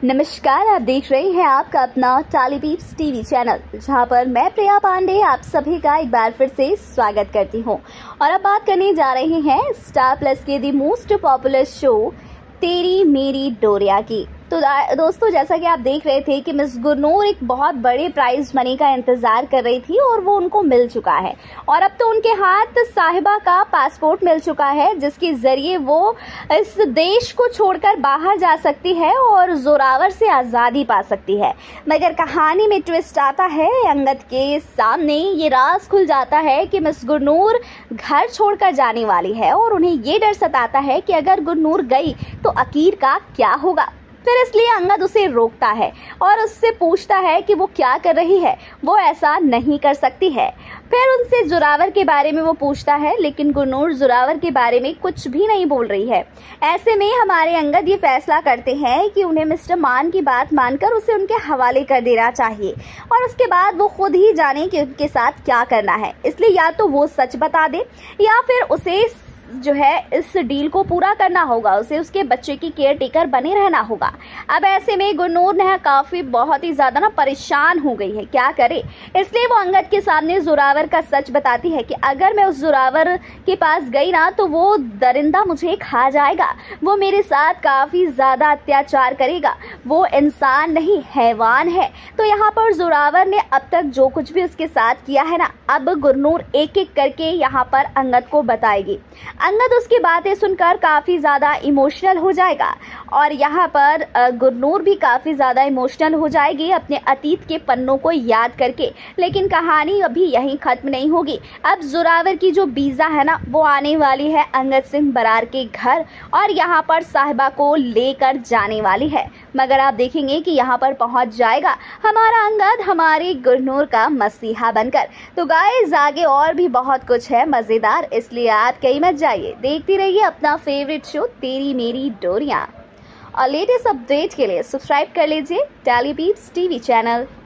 नमस्कार, आप देख रहे हैं आपका अपना टालीपीप्स टीवी चैनल, जहां पर मैं प्रिया पांडे आप सभी का एक बार फिर से स्वागत करती हूं। और अब बात करने जा रहे हैं स्टार प्लस के दी मोस्ट पॉपुलर शो तेरी मेरी डोरिया की। तो दोस्तों, जैसा कि आप देख रहे थे कि मिस गुरनूर एक बहुत बड़े प्राइज मनी का इंतजार कर रही थी और वो उनको मिल चुका है। और अब तो उनके हाथ साहिबा का पासपोर्ट मिल चुका है, जिसके जरिए वो इस देश को छोड़कर बाहर जा सकती है और जोरावर से आजादी पा सकती है। मगर कहानी में ट्विस्ट आता है, अंगद के सामने ये राज खुल जाता है कि मिस गुरनूर घर छोड़कर जाने वाली है और उन्हें ये डर सताता है कि अगर गुरनूर गई तो अकीर का क्या होगा। फिर इसलिए अंगद उसे रोकता है और उससे पूछता है कि वो क्या कर रही है, वो ऐसा नहीं कर सकती है। फिर उनसे जोरावर के बारे में वो पूछता है, लेकिन गुरनूर जोरावर के बारे में कुछ भी नहीं बोल रही है। ऐसे में हमारे अंगद ये फैसला करते हैं कि उन्हें मिस्टर मान की बात मानकर उसे उनके हवाले कर देना चाहिए और उसके बाद वो खुद ही जाने कि उनके साथ क्या करना है। इसलिए या तो वो सच बता दे या फिर उसे जो है इस डील को पूरा करना होगा, उसे उसके बच्चे की केयर टेकर बने रहना होगा। अब ऐसे में गुरनूर ने काफी बहुत ही ज्यादा परेशान हो गई है, क्या करे। इसलिए वो अंगद के सामने जोरावर का सच बताती है कि अगर मैं उस जोरावर के पास गई ना तो वो दरिंदा मुझे खा जाएगा, वो मेरे साथ काफी ज्यादा अत्याचार करेगा, वो इंसान नहीं हैवान है। तो यहाँ पर जोरावर ने अब तक जो कुछ भी उसके साथ किया है ना, अब गुरनूर एक एक करके यहाँ पर अंगद को बताएगी। अंगद उसकी बातें सुनकर काफी ज्यादा इमोशनल हो जाएगा और यहाँ पर गुरनूर भी काफी ज्यादा इमोशनल हो जाएगी अपने अतीत के पन्नों को याद करके। लेकिन कहानी अभी यहीं खत्म नहीं होगी। अब जोरावर की जो बीजा है ना, वो आने वाली है अंगद सिंह बरार के घर और यहाँ पर साहिबा को लेकर जाने वाली है। मगर आप देखेंगे कि यहाँ पर पहुंच जाएगा हमारा अंगद हमारी गुरनूर का मसीहा बनकर। तो गाइस, आगे और भी बहुत कुछ है मजेदार, इसलिए आप कहीं मत जाइए, देखती रहिए अपना फेवरेट शो तेरी मेरी डोरिया। और लेटेस्ट अपडेट के लिए सब्सक्राइब कर लीजिए टालीपीप्स टीवी चैनल।